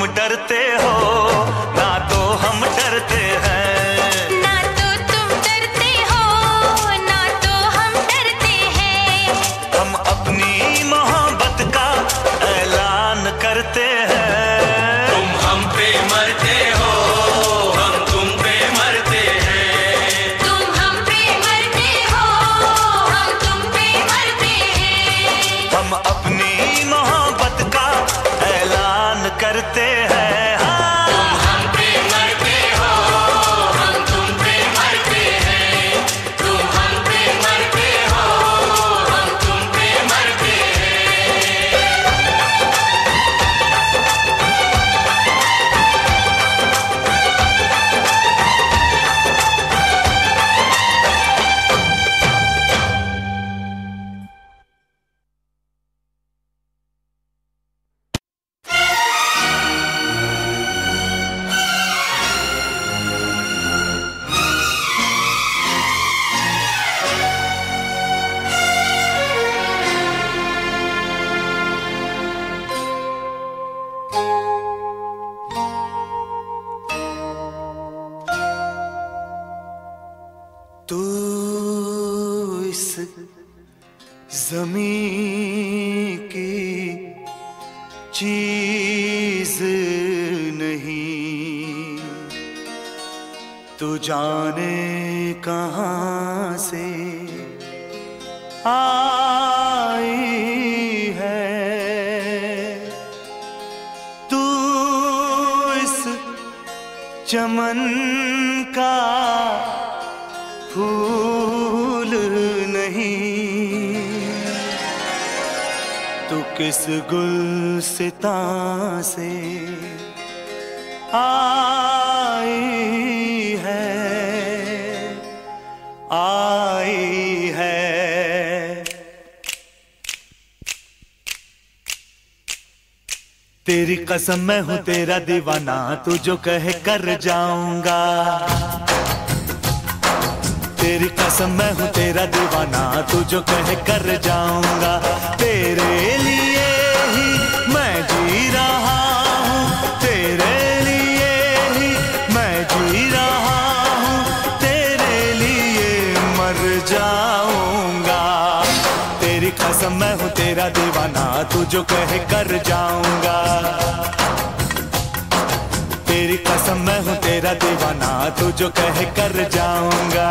तुम डरते हो ना तो हम डरते हैं। ना तो तुम डरते हो ना तो हम डरते हैं। हम अपनी मोहब्बत का ऐलान करते हैं। तुम हम पे मरते हो, हम तुम पे मरते हैं। तुम हम पे मरते हो, हम तुम पे मरते हैं। हम अपनी मोहब्बत का ऐलान करते हैं। तुम हम पे मरते हो, हम तुम पे मरते हैं। तुम हम पे मरते हो, हम तुम पे मरते हैं। तू इस ज़मीं की चीज नहीं, तू जाने कहां से आई है। तू इस चमन का फूल नहीं, तू किस गुलसितां से आई है, आई है। तेरी कसम मैं हूँ तेरा दीवाना, तू जो कहे कर जाऊंगा। तेरी कसम मैं हूँ तेरा दीवाना, तू जो कहे कर जाऊंगा। तेरे लिए ही मैं जी रहा हूँ, तेरे लिए ही मैं जी रहा हूँ, तेरे लिए मर जाऊंगा। तेरी कसम मैं हूँ तेरा दीवाना, तू जो कहे कर जाऊंगा। तेरी कसम मैं हूँ तेरा दीवाना, तू जो कहे कर जाऊंगा।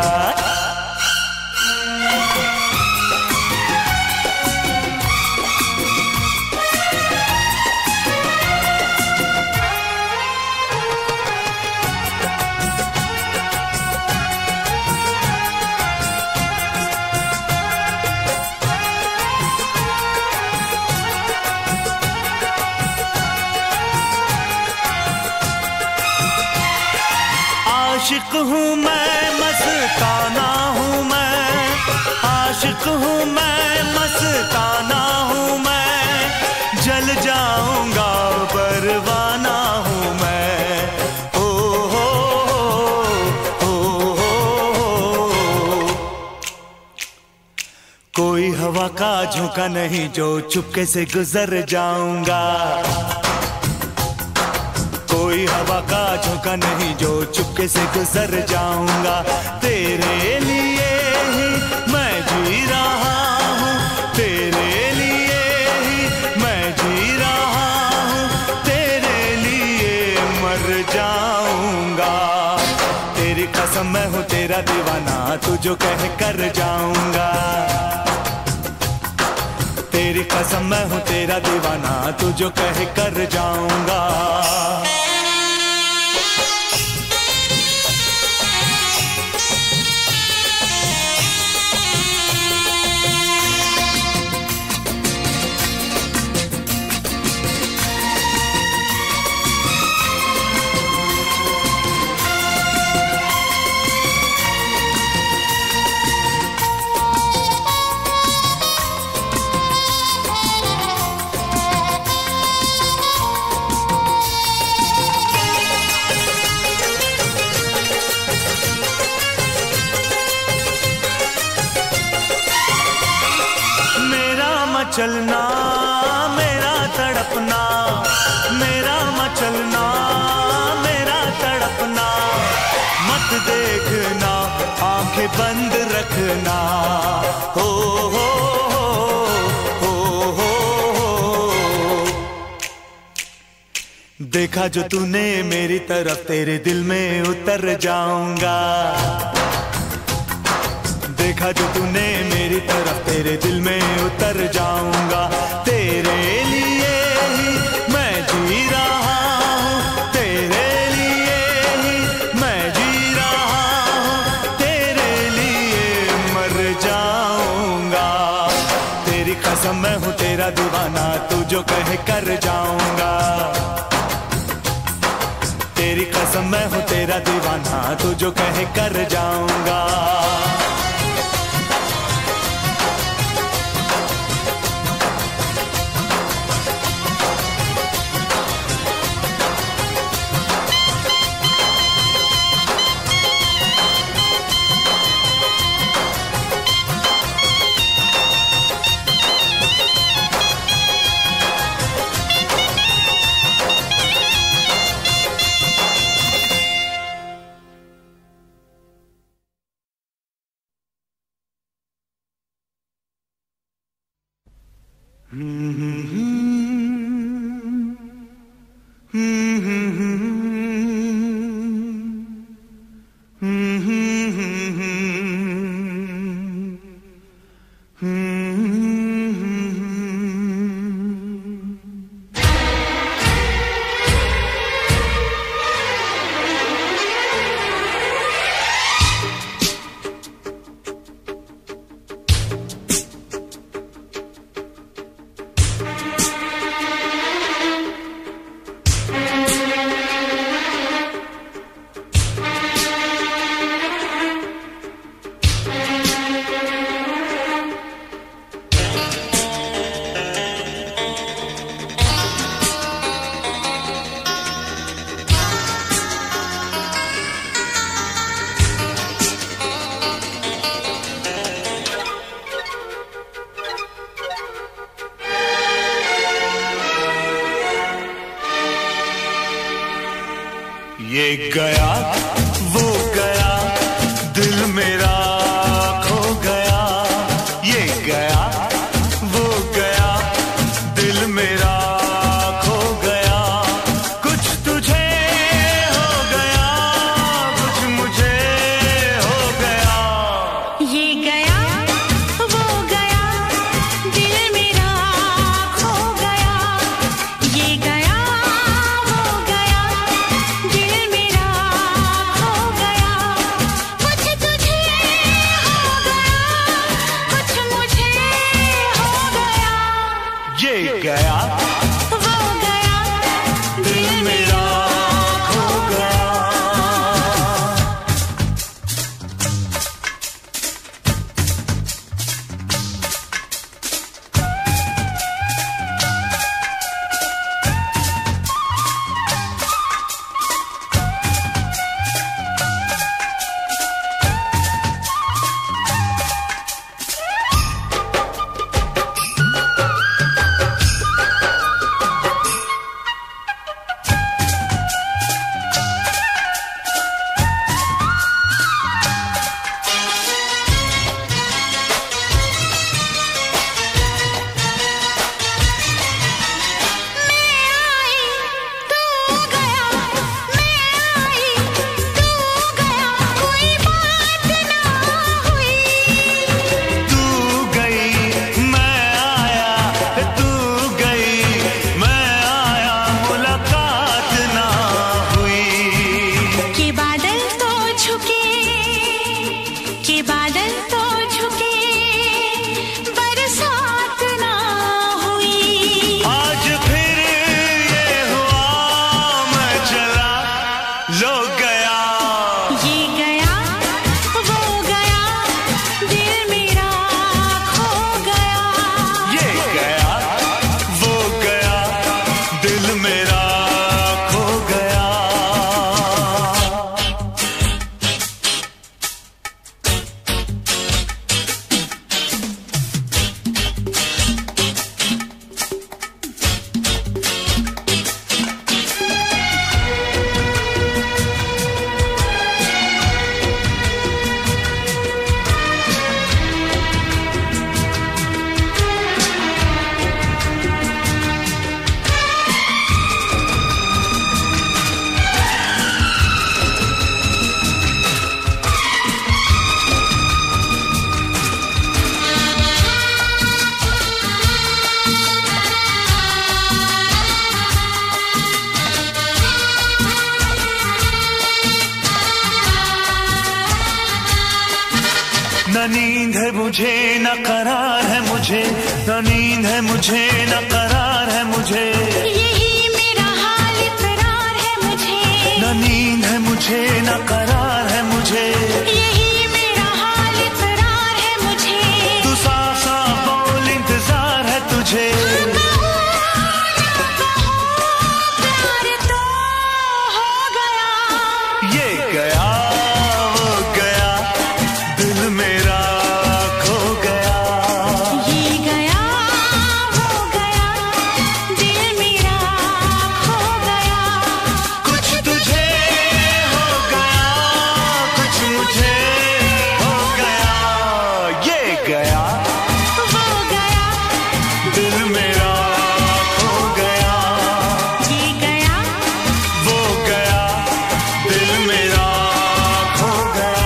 आशिक हूँ मैं, मस्ताना हूँ मैं, आशिक हूँ मैं, मस्ताना हूँ मैं, जल जाऊंगा परवाना हूँ मैं। ओ हो हो हो। कोई हवा का झोंका नहीं जो चुपके से गुजर जाऊंगा। कोई हवा का झोंका नहीं जो चुपके से गुजर जाऊंगा। तेरे लिए ही मैं जी रहा हूँ, तेरे लिए ही मैं जी रहा हूँ, तेरे लिए मर जाऊंगा। तेरी कसम मैं हूँ तेरा दीवाना, तू जो कहे कर जाऊंगा। तेरी कसम मैं हूँ तेरा दीवाना, तू जो कहे कर जाऊंगा। बंद रखना। हो हो हो हो हो। देखा जो तूने मेरी तरफ, तेरे दिल में उतर जाऊंगा। देखा जो तूने मेरी तरफ, तेरे दिल में उतर जाऊंगा। तेरे लिए ही मैं जी रहा हूँ, तेरे लिए ही मैं जी रहा हूँ, तेरे लिए मर जाऊंगा। तेरी कसम मैं हूँ तेरा दीवाना, तू जो कहे कर जाऊंगा। तेरी कसम मैं हूँ तेरा दीवाना, तू जो कहे कर जाऊंगा। ये गया वो गया, दिल मेरा खो गया। ये गया वो गया, दिल मेरा खो गया। कुछ तुझे हो गया, कुछ मुझे हो गया। ये गया वो गया, दिल मेरा खो गया। ये गया वो गया, दिल मेरा खो गया। कुछ तुझे हो गया, कुछ मुझे हो गया। ये गया वो गया, दिल मेरा खो गया। न नींद है मुझे न करार है मुझे, न नींद है मुझे न करार है मुझे, यही मेरा हाल इकरार है मुझे, न नींद है मुझे न करार है मुझे, यही मेरा हाल इकरार है मुझे। तू साफ साफ बोल इंतजार है तुझे, प्यार तो हो गया, ये गया वो गया दिल मेरा खो गया, ये गया वो गया दिल मेरा खो गया। कुछ तुझे हो गया कुछ मुझे हो गया, ये गया वो गया दिल मेरा खो गया, ये गया वो गया दिल मेरा खो गया।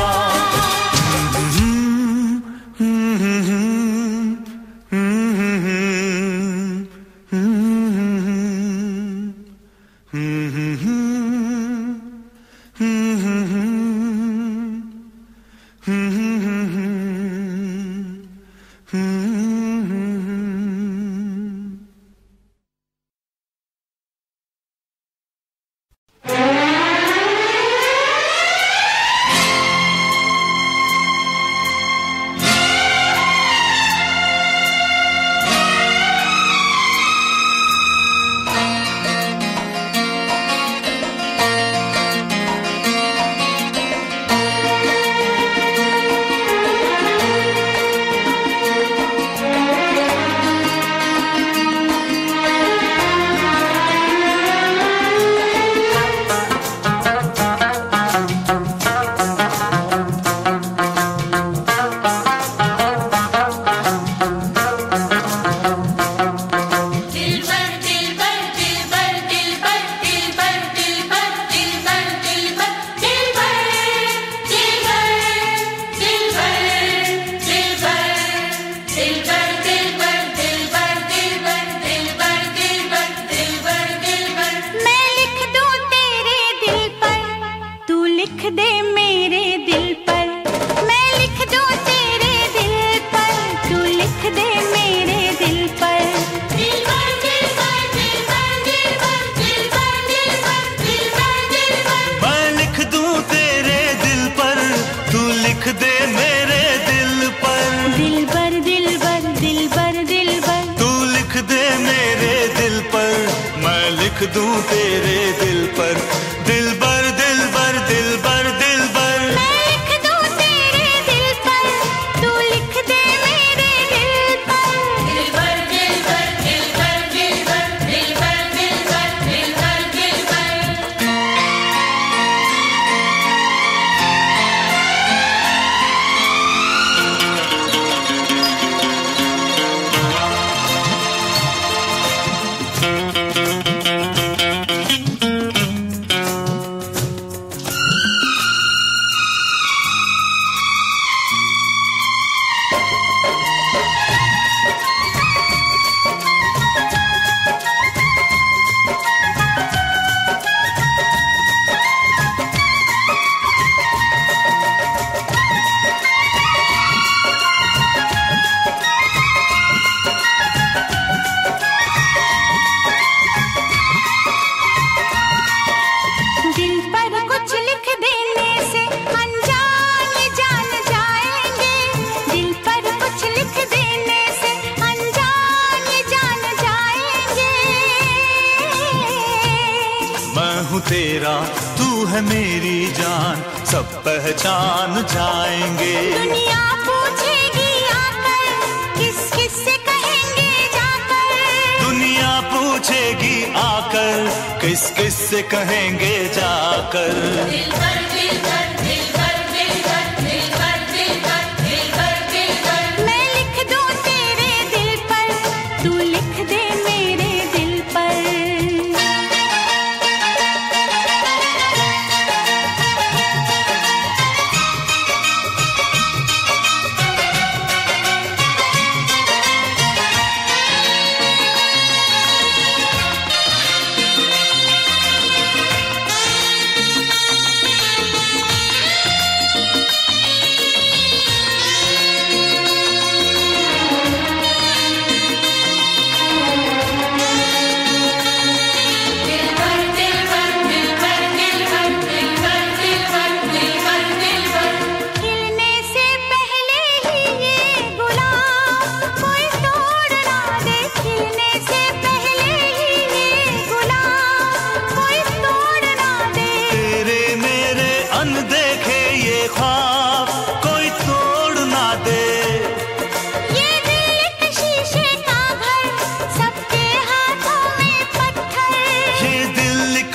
लिख दूं तेरे दिल पर, दिल बर दिल बर दिल बर दिल बर। मैं लिख दूं तेरे दिल पर, तू लिख दे मेरे दिल पर। दिल बर दिल बर दिल बर दिल बर दिल बर दिल बर दिल बर दिल बर। दिल पर कुछ लिख देने से अनजान जान जाएंगे, दिल पर कुछ लिख देने से अनजान जान जाएंगे। मैं हूँ तेरा तू है मेरी जान, सब पहचान जाएंगे। दुनिया पूछेगी आकर किस किस से कहेंगे जाकर, दुनिया पूछेगी आकर किस किस से कहेंगे जाकर। दिल पर दिल पर दिल पर दिल पर दिल पर दिल पर दिल पर दिल पर। मैं लिख दूं तेरे दिल पर, तू लिख दे मेरे दिल पर।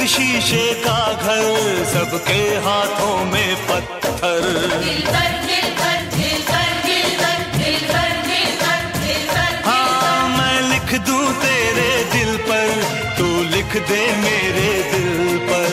शीशे का घर, सबके हाथों में पत्थर। हाँ मैं लिख दूं तेरे दिल पर, तू लिख दे मेरे दिल पर।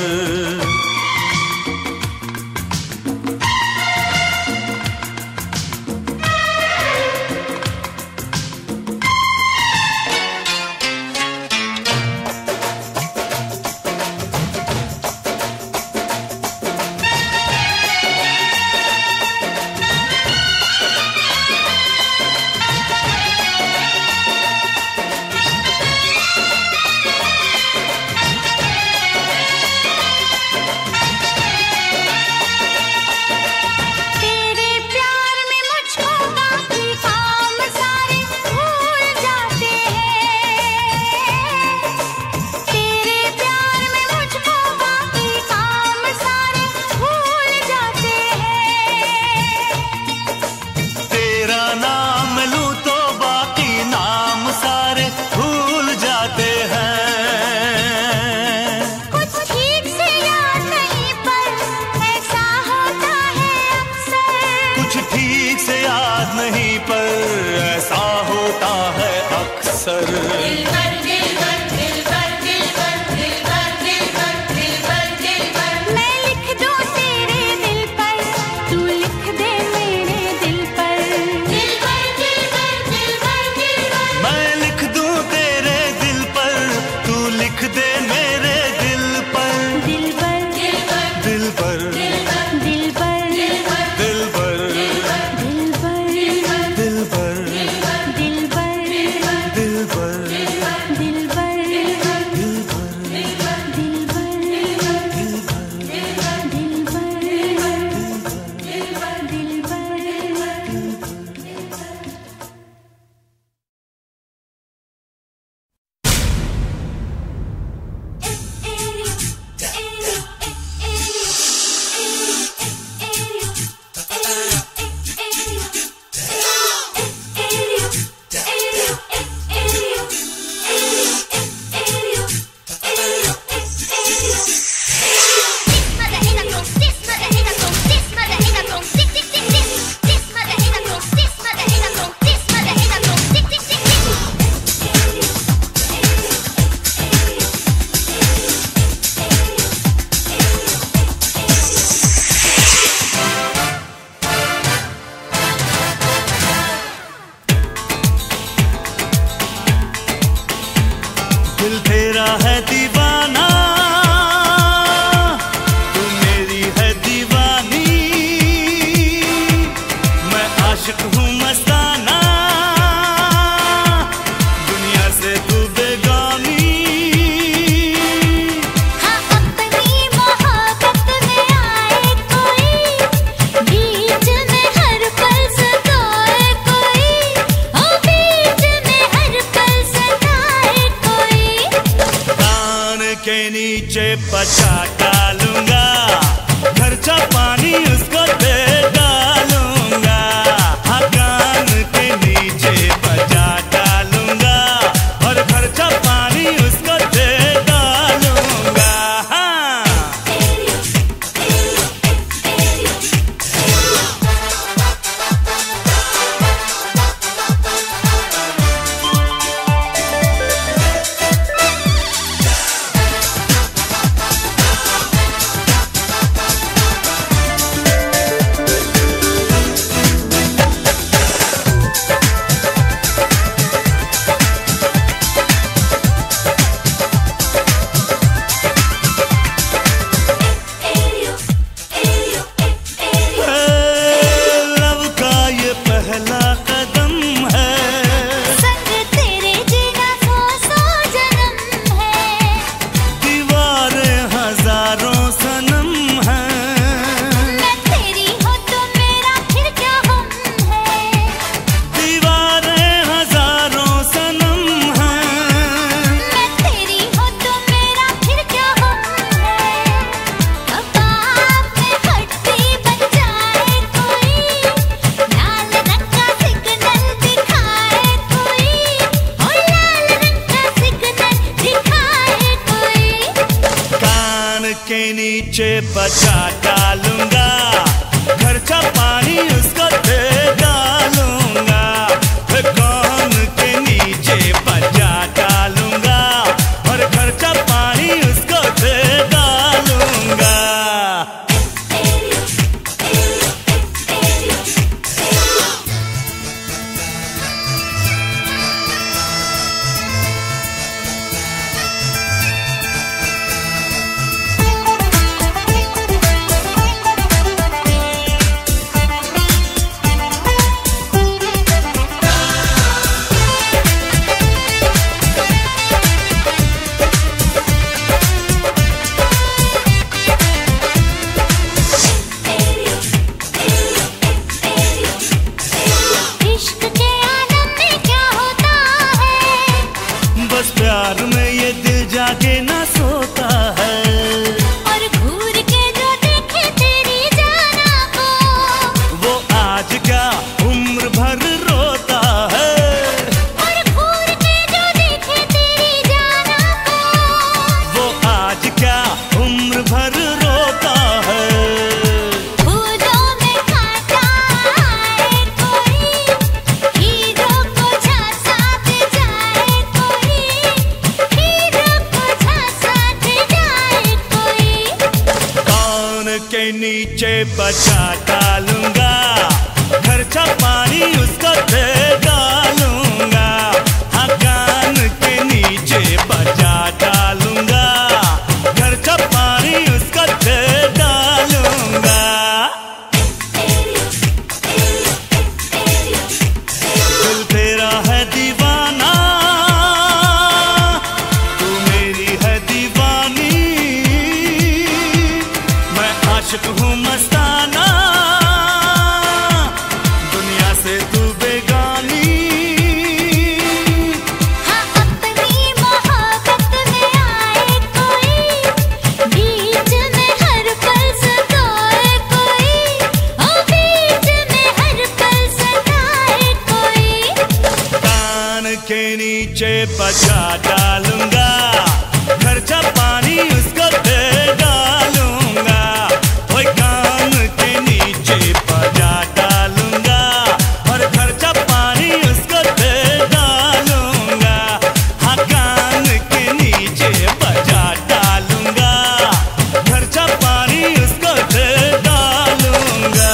बचा डालूंगा, खर्चा पानी उसको दे डालूंगा। हाँ कान के नीचे बचा डालूंगा और खर्चा पानी उसको दे डालूंगा। हाँ के नीचे बचा डालूंगा, खर्चा पानी उसको दे डालूंगा। कान के नीचे बचा डालूंगा और खर्चा पानी उसको दे डालूंगा। प्यार में ये दिल जाके ना सोता है, और घूर के जो देखे तेरी जाना को, वो आज क्या उम्र भर रोता है। और घूर के जो देखे तेरी जाना को, वो आज क्या उम्र भर रोता है। फूलों में कांटा आए कोई, हीरों को झांसा दे जाए कोई, हीरों को झांसा दे जाए कोई। कान के नीचे बचा डालूंगा, खर्चा पानी उसको दे डालूंगा। हाँ, कान के नीचे बचा डालूंगा, खर्चा पानी उसको दे डालूंगा। दिल तेरा है दीवाना, तू मेरी है दीवानी, मैं आशिक हूँ मस्ताना, दुनिया से तू बेगानी। हाँ, अपनी मोहब्बत में आए कोई, बीच में हर पल सताए कोई, ओ बीच में हर पल सताए कोई। कान के नीचे बचा डालूंगा, खर्चा पानी उसको दे डालूंगा। ओए कान के नीचे बचा डालूंगा और खर्चा पानी उसको दे डालूंगा। हाँ, कान के नीचे बचा डालूंगा, खर्चा पानी उसको दे डालूंगा।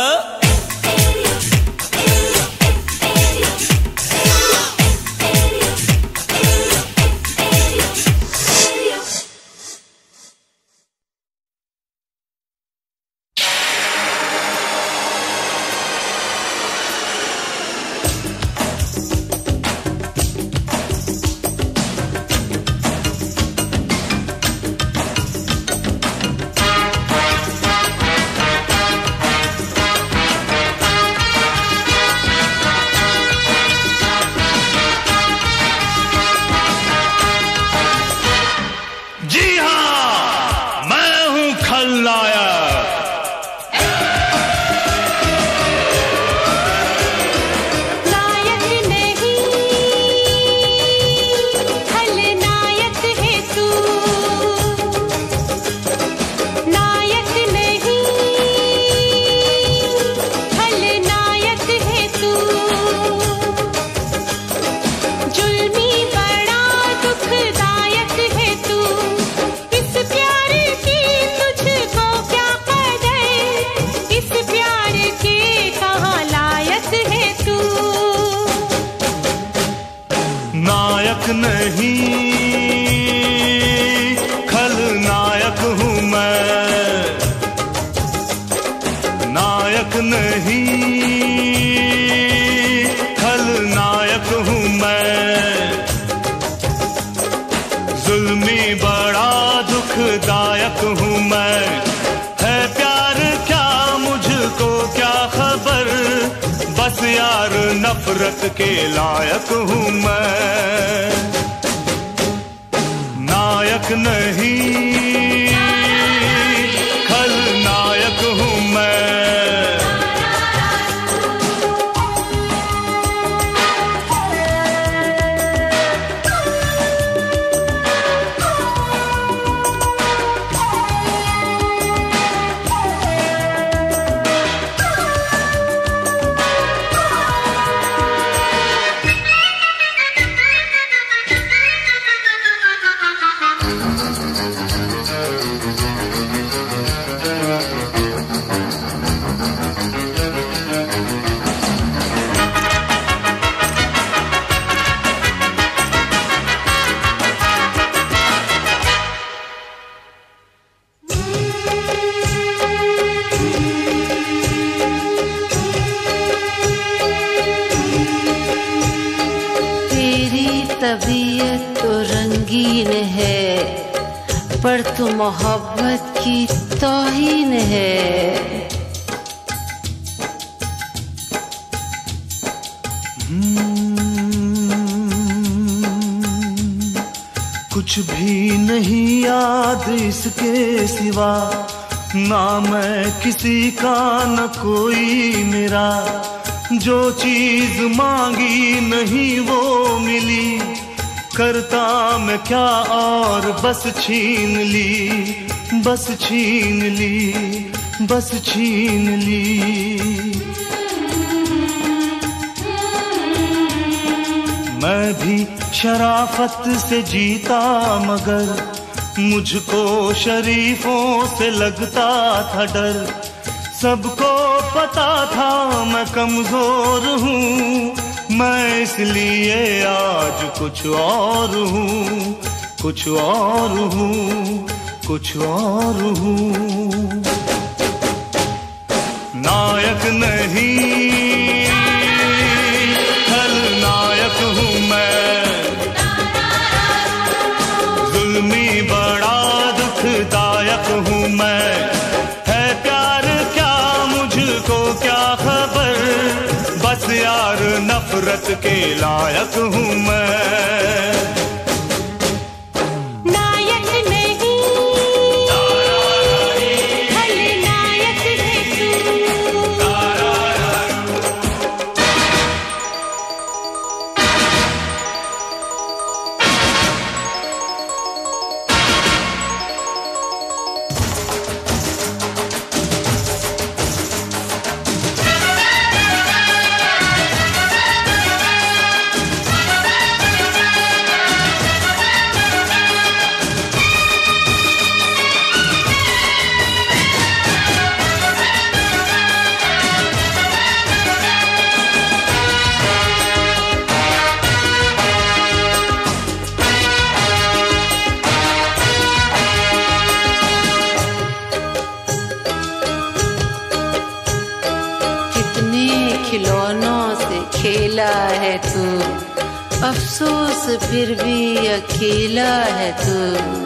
जी हाँ, मैं हूँ खलनायक। नायक नहीं, खलनायक है तू। नायक नहीं, खलनायक है तू। जुल्मी बड़ा दुखदायक है तू। इस प्यार की तुझको क्या कदर, इस प्यार के कहाँ लायक है तू। नायक नहीं, खलनायक हूँ मैं। नायक नहीं, खलनायक हूँ मैं। जुल्मी बड़ा दुखदायक हूँ मैं। है प्यार क्या मुझको क्या खबर, बस यार नफरत के लायक हूँ मैं। नायक नहीं, खलनायक हूँ मैं। तबीयत तो रंगीन है, पर तू मोहब्बत की तौहीन है। कुछ भी नहीं याद इसके सिवा, ना मैं किसी का न कोई मेरा। जो चीज मांगी नहीं वो मिली, करता मैं क्या और बस छीन ली, बस छीन ली, बस छीन ली। मैं भी शराफत से जीता मगर मुझको शरीफों से लगता था डर। सबको पता था मैं कमजोर हूँ, मैं इसलिए आज कुछ और हूँ, कुछ और हूँ, कुछ और हूँ। नायक नहीं खलनायक हूँ मैं, जुल्मी बड़ा दुखदायक हूँ मैं। है प्यार क्या मुझको क्या खबर, बस यार नफरत के लायक हूँ मैं। नायक नहीं खलनायक है तू। खिलौनों से खेला है तू, अफसोस फिर भी अकेला है तू।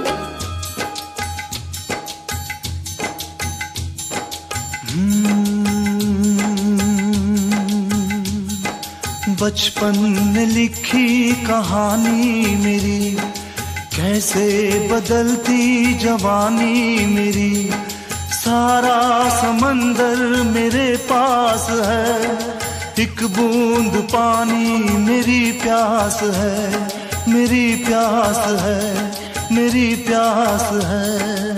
बचपन में लिखी कहानी मेरी, कैसे बदलती जवानी मेरी। सारा समंदर मेरे पास है, एक बूंद पानी मेरी प्यास है, मेरी प्यास है, मेरी प्यास है।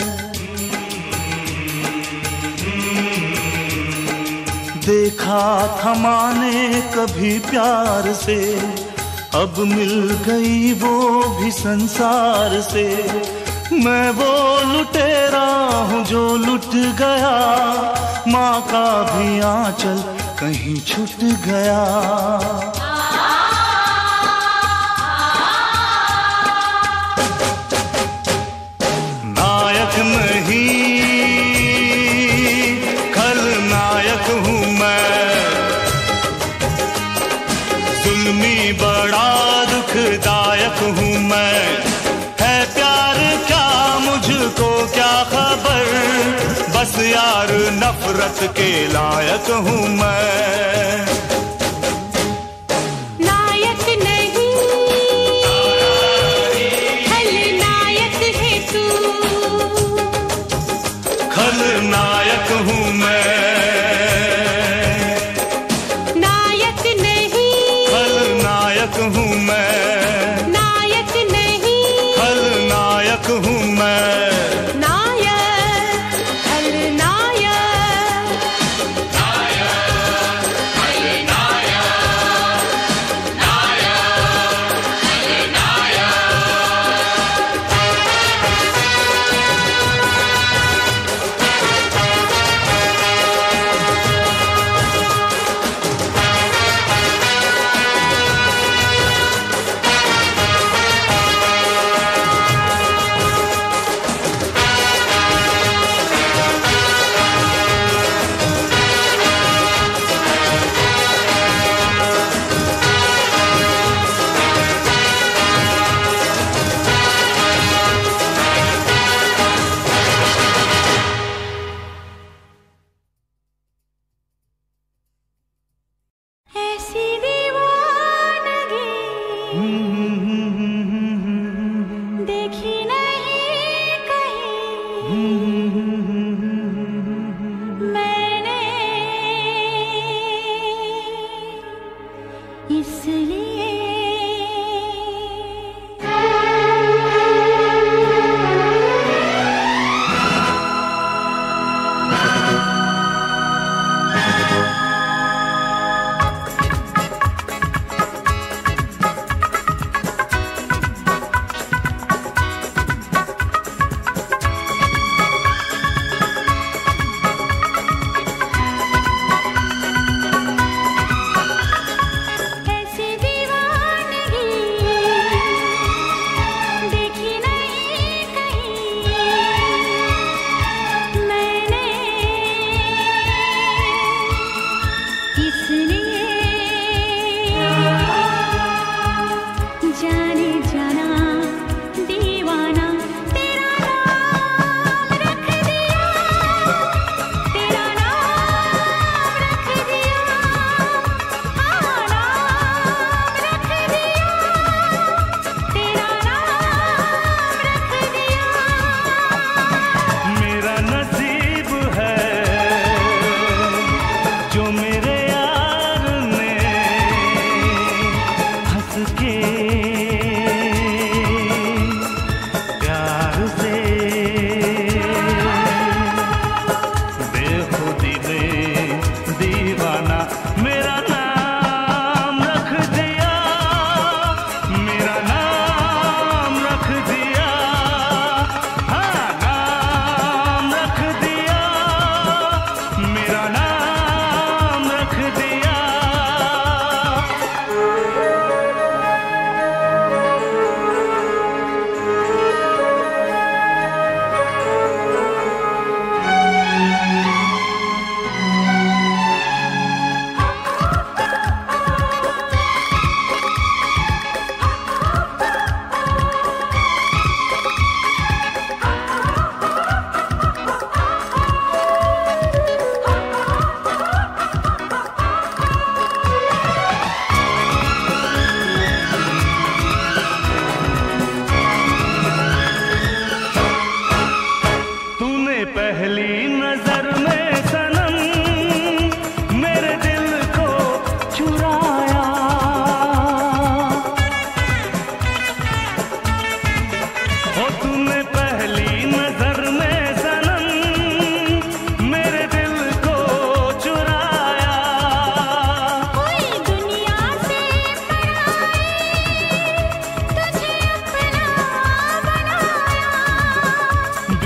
देखा था माने कभी प्यार से, अब मिल गई वो भी संसार से। मैं वो लुटेरा हूँ जो लुट गया, माँ का भी आंचल कहीं छूट गया। नायक नहीं खलनायक हूँ मैं, जुल्मी बड़ा दुखदायक हूँ मैं। है प्यार क्या मुझको क्या खबर, बस यार नफरत के लायक हूँ मैं। नायक नहीं खलनायक है तू। खलनायक हूँ मैं, नायक नहीं खलनायक हूँ मैं, नायक नहीं खलनायक हूँ मैं। नायक खलनायक।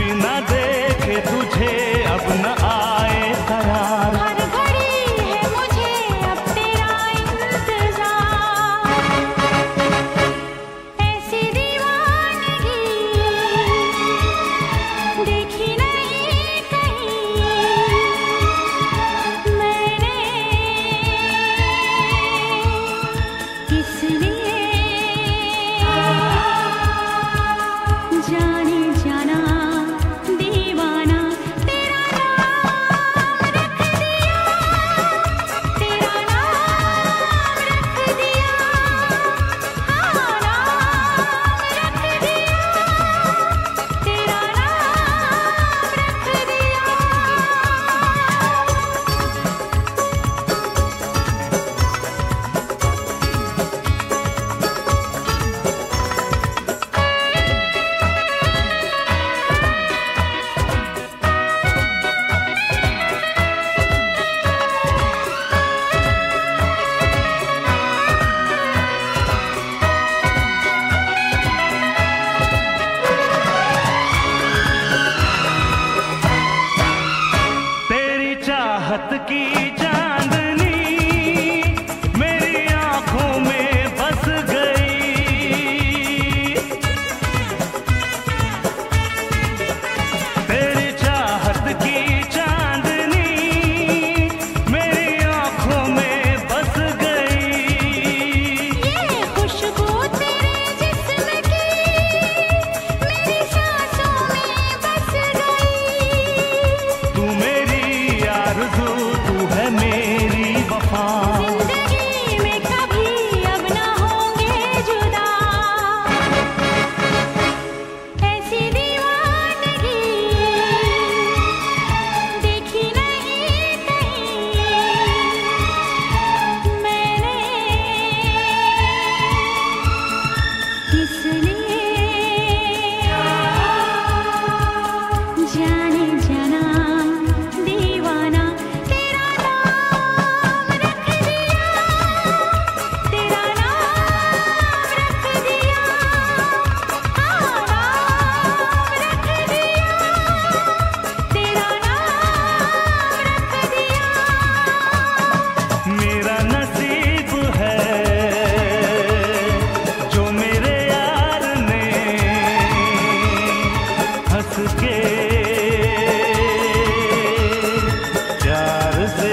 बिना देखे तुझे अब न आए करार। हर घड़ी है मुझे अब तेरा इंतजार। ऐसी दीवानगी देखी नहीं कहीं मैंने, इसलिए जाने जाना दीवाना तेरा नाम रख दिया, तेरा नाम रख दिया, हाँ नाम रख दिया, तेरा नाम रख दिया। तेरी चाहत की चांदनी मेरी आंखों में बस गई। तेरी चाहत की चांदनी मेरी आंखों में बस गई। ये खुशबू तेरे जिस्म की मेरी सांसों में बस गई। तू मेरी आरज़ू, तू है मेरी वफा। जिंदगी में कभी अब ना होंगे जुदा। ऐसी दीवानगी देखी नहीं कहीं मैंने, इसलिए जाने जाना दीवाना तेरा नाम रख दिया, तेरा नाम रख दिया, हाँ नाम रख दिया, तेरा नाम रख दिया। मेरा नसीब है जो मेरे यार ने हंस के प्यार से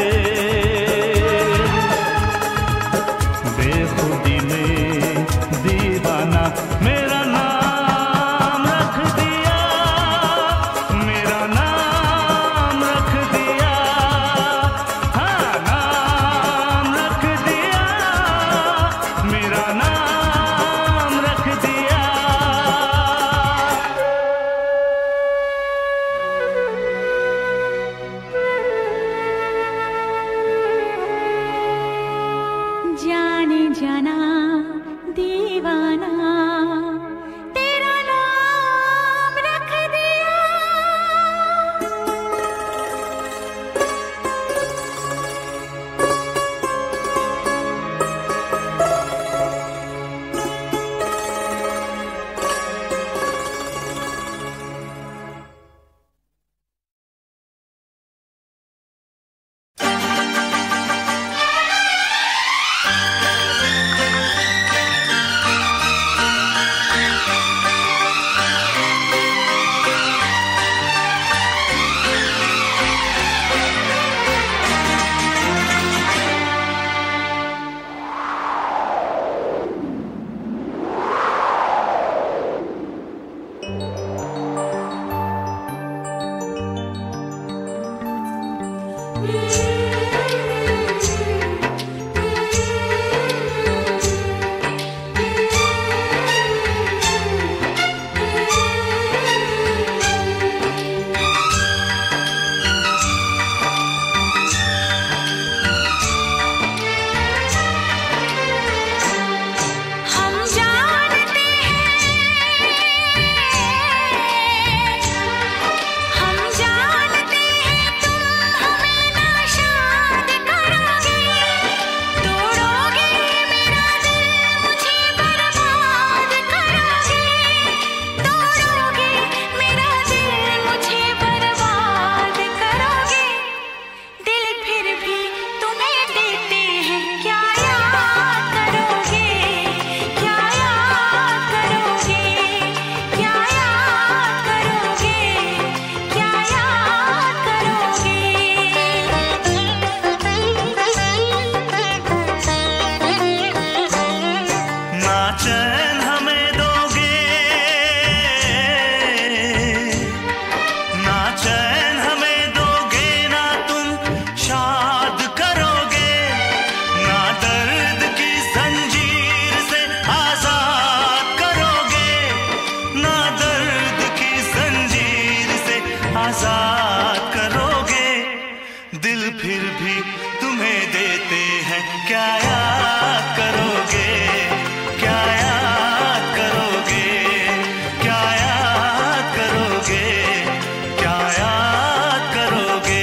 बेखुदी में दीवाना मेरा नाम रख दिया, मेरा नाम रख दिया, हाँ नाम रख दिया, मेरा नाम रख दिया। जाने जाना दीवाना तेरा नाम रख दिया। हम जानते हैं तुम हमें ना आजाद करोगे, दिल फिर भी तुम्हें देते हैं, क्या याद करोगे, क्या याद करोगे, क्या याद करोगे, क्या याद करोगे।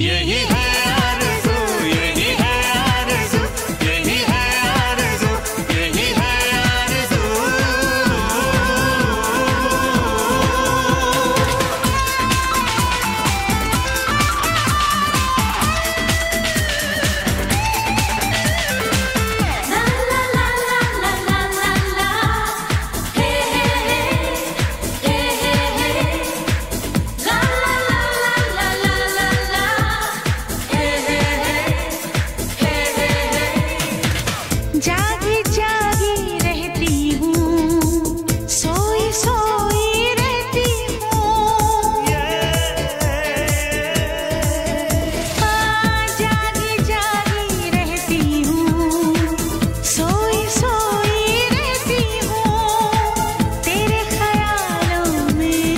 यही है आरज़ू, यही है आरज़ू, यही है आरज़ू, यही है आरज़ू। ला ला ला ला ला ला ला ला, हे हे हे, हे हे हे, ला ला ला ला ला ला ला, हे हे हे, हे हे हे। जागी जागी रहती हूँ, सोई सोई रहती हूँ। जागी जागी रहती हूँ, सोई सोई रहती हूँ। तेरे ख्यालों में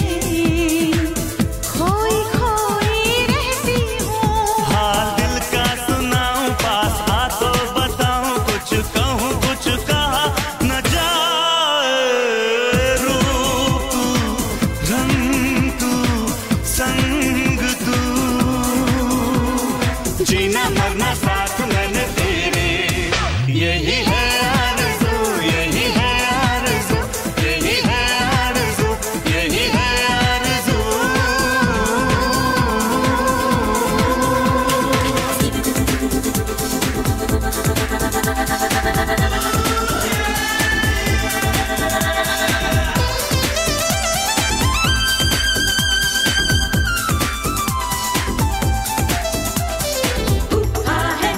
खोई खोई रहती हूँ। हाल दिल का सुनाऊं, पास आ तो बताऊं, कुछ कहूं कुछ कहा न जाए। रूप तू, रंग तू, संग तू, जीना मरना साथ मैंने तेरे। यही है आरज़ू, यही है आरज़ू, यही है आरज़ू, यही है आरज़ू। है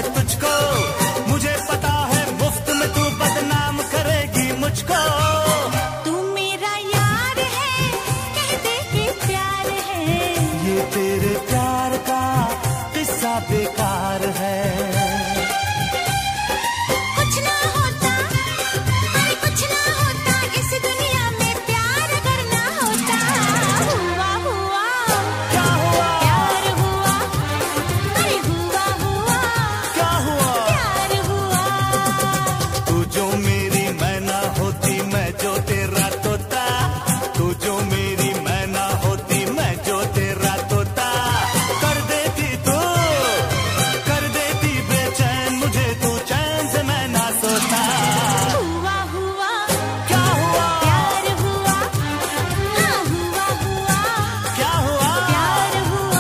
तुझको, मुझे पता है मुफ्त में तू बदनाम करेगी मुझको। तू मेरा यार है, कह दे कि प्यार है। ये तेरे प्यार का किस्सा बेकार है। कुछ ना होता, अरे कुछ ना होता इस दुनिया में प्यार अगर ना होता। हुआ हुआ, क्या हुआ? प्यार हुआ, अरे हुआ हुआ, क्या हुआ? प्यार हुआ। तू जो मेरी मैना होती मैं जो तेरा तोता, तू जो मेरी मैना होती मैं जो तेरा तोता। कर देती तू, कर देती बेचैन मुझे तू, चैन से मैं ना सोता। हुआ हुआ, क्या हुआ? प्यार हुआ, हाँ हुआ हुआ, क्या हुआ? प्यार हुआ।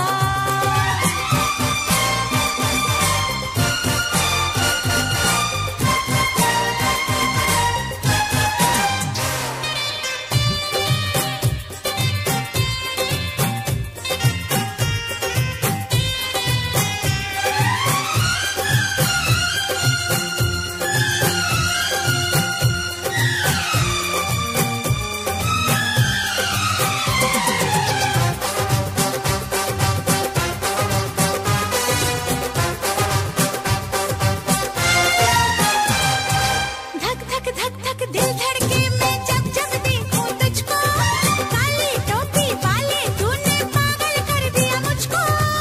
धक धक धक धक दिल धड़के मैं जब जब देखूं तुझको। काली टोपी वाले तूने पागल कर दिया मुझको।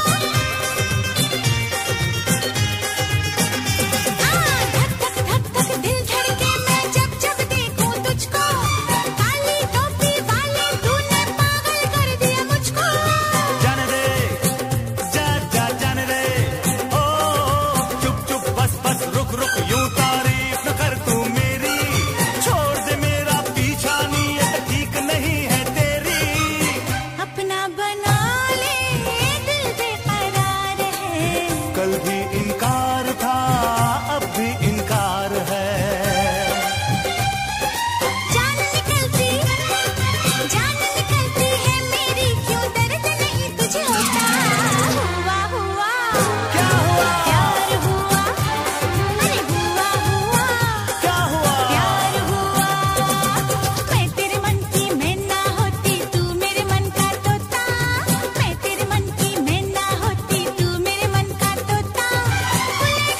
धक धक धक धक दिल धड़के मैं जब जब देखूं तुझको। काली टोपी वाले तूने पागल कर दिया मुझको। जाने दे, जा जा जाने दे, ओ चुप चुप बस बस रुक रुक यूं तारीफ न कर तू मेरी। छोड़ दे मेरा पीछा, नीयत ठीक नहीं है तेरी। अपना बना ले, दिल बेकरार है। कल भी इनकार था अब भी इनकार है। जान निकलती है मेरी, क्यों दर्द नहीं तुझे होता। हुआ हुआ, क्या हुआ? प्यार हुआ, अरे हुआ हुआ, क्या हुआ? प्यार हुआ। मैं तेरे मन की मैना होती, तू मेरे मन का तोता। मैं तेरे मन की मैना होती, तू मेरे मन का तोता। खुले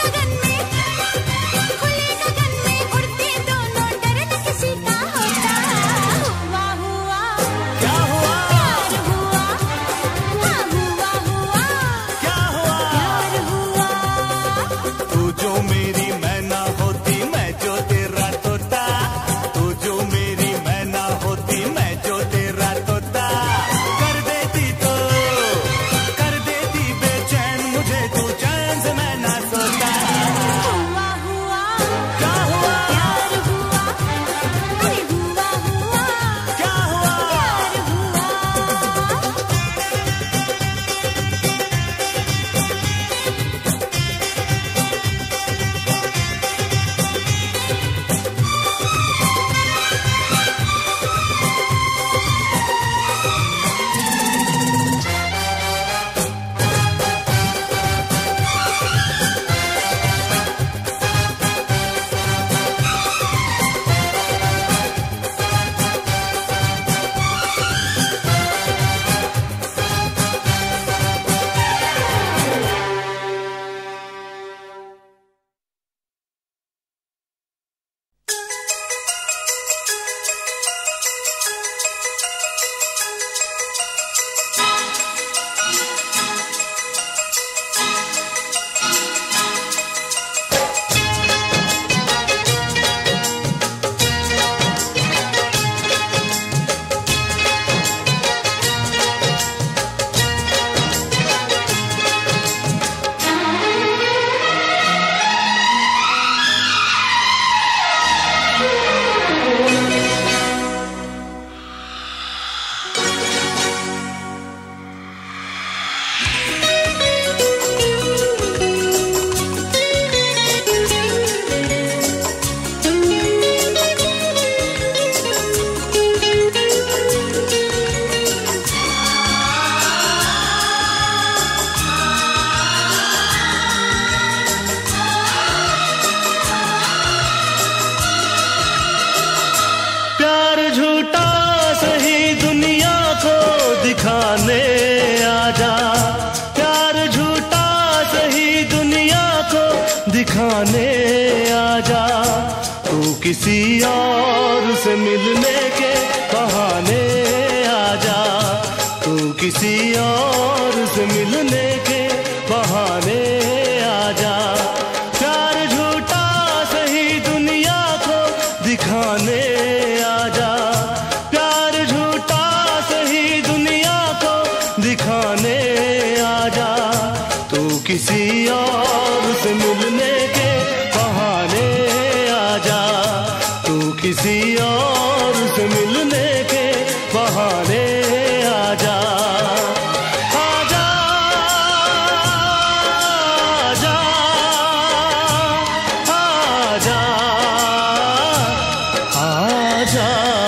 बहाने आजा, तू किसी और से मिलने के बहाने आजा, तू किसी और से मिलने के बहाने आजा। प्यार झूठा सही दुनिया को दिखाने आजा, प्यार झूठा सही दुनिया को दिखाने आजा, तू किसी और से मिलने के बहाने आजा, तू किसी और से मिलने के बहाने आजा। आजा आजा आजा आजा।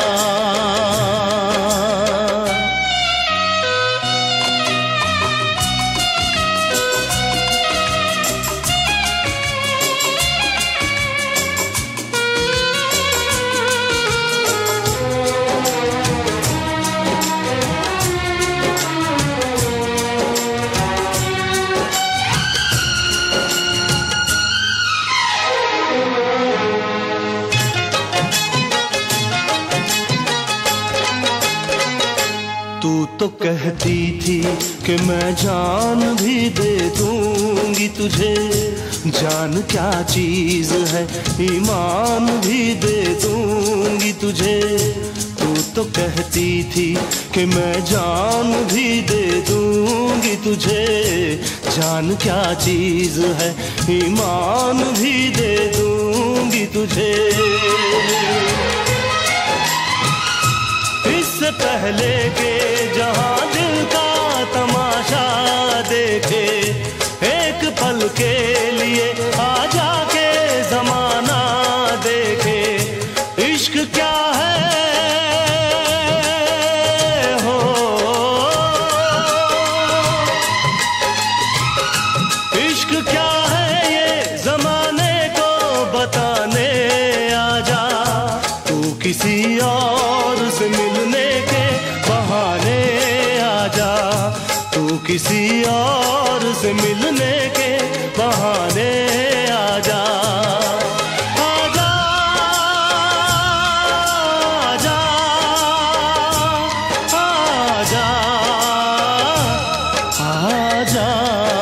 तू तो कहती थी कि मैं जान भी दे दूंगी तुझे, जान क्या चीज है ईमान भी दे दूंगी तुझे। तू तो कहती थी कि मैं जान भी दे दूंगी तुझे, जान क्या चीज है ईमान भी दे दूंगी तुझे। इससे पहले के जहां दिल का तमाशा देखे, एक पल के लिए आजा के जमाना देखे। इश्क क्या है हो, इश्क क्या है ये जमाने को बताने आजा, तू किसी और से मिलने के बहाने आजा, तू किसी और से मिलने के बहाने आजा। आजा आजा आजा आजा।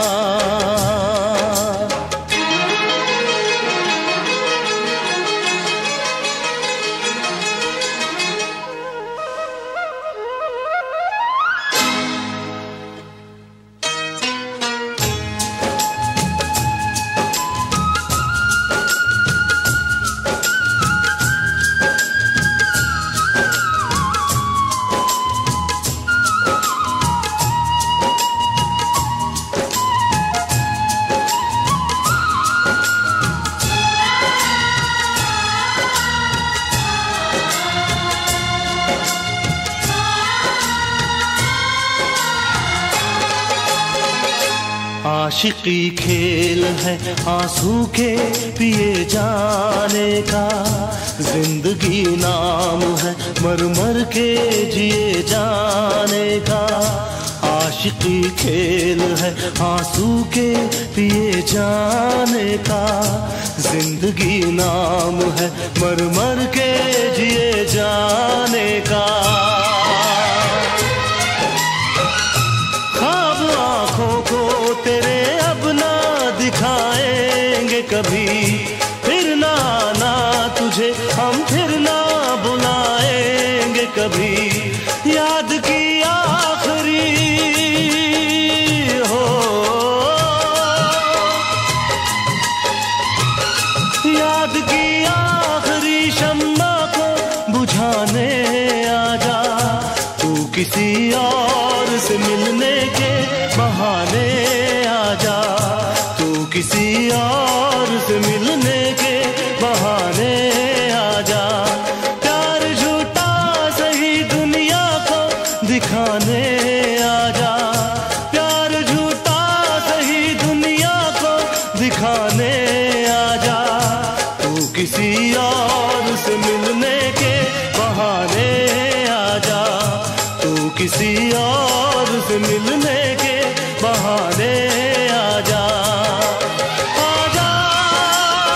आशिकी खेल है आंसू के पिए जाने का, जिंदगी नाम है मर मर के जिए जाने का। आशिकी खेल है आंसू के पिए जाने का, जिंदगी नाम है मर मर के जिए जाने का। ख्वाब आंखों को तेरे अब ना दिखाएंगे कभी, फिर ना आना तुझे हम फिर ना बुलाएंगे कभी। याद की आखिरी हो, याद की आखिरी शम्मा को बुझाने आजा, तू किसी और से मिलने के बहाने आजा, तू किसी और से मिलने के बहाने आजा। प्यार झूठा सही दुनिया को दिखाने आजा, प्यार झूठा सही दुनिया को दिखाने आजा, तू किसी और से मिलने के बहाने आजा, तू किसी और से मिलने के बहाने आजा। आजा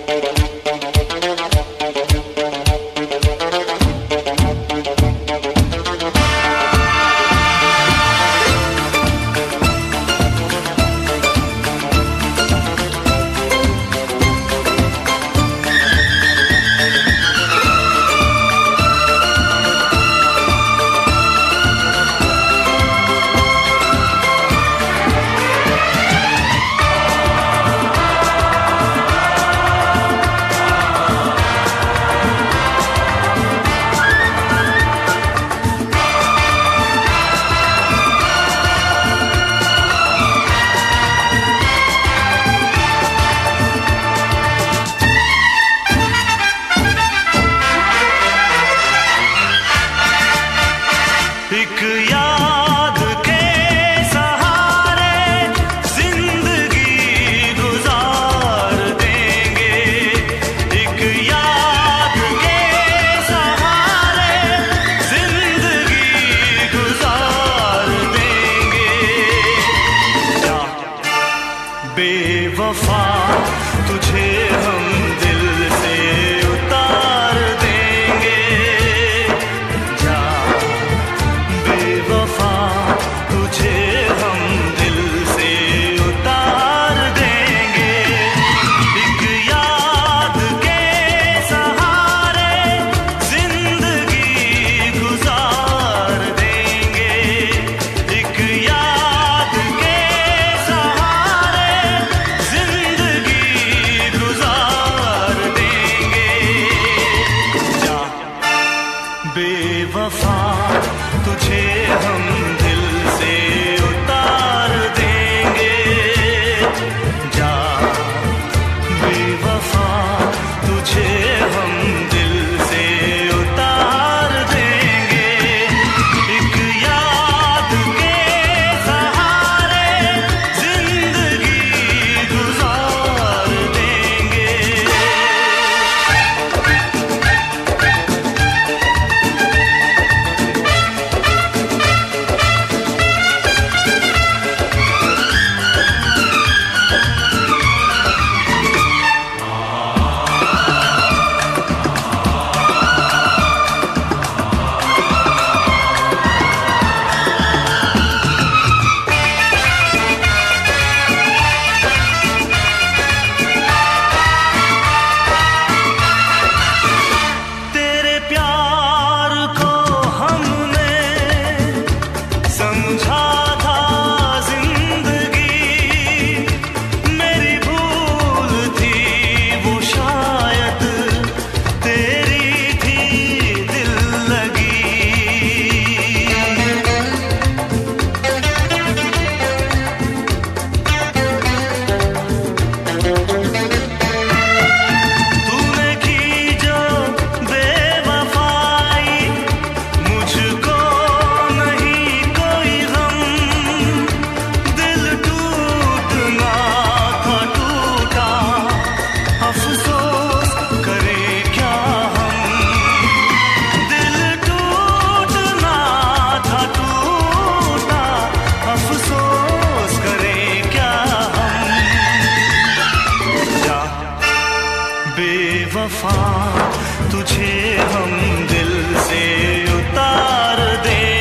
एक याद के सहारे जिंदगी गुजार देंगे, एक याद के सहारे जिंदगी गुजार देंगे। जा बेवफा तुझे हम दिल से उतार देंगे, जा बेवफा तुझे हम दिल से उतार देंगे। एक याद के सहारे जिंदगी गुजार देंगे, एक याद के सहारे जिंदगी गुजार देंगे। जा बेवफा तुझे हम दिल से उतार देंगे, जा बेवफा तुझे हम दिल से उतार देंगे। एक याद के सहारे जिंदगी गुजार देंगे। तेरे प्यार को हमने समझा था जिंदगी, मेरी भूल थी वो शायद तेरी थी दिल लगी। तूने की जो बेवफाई, मुझको नहीं कोई गम, दिल टूटना था टूटा, अफसोस करें क्या हम। दिल टूटना था टूटा, अफसोस करें क्या हम। जा बेवफा तुझे हम दिल से उतार दें।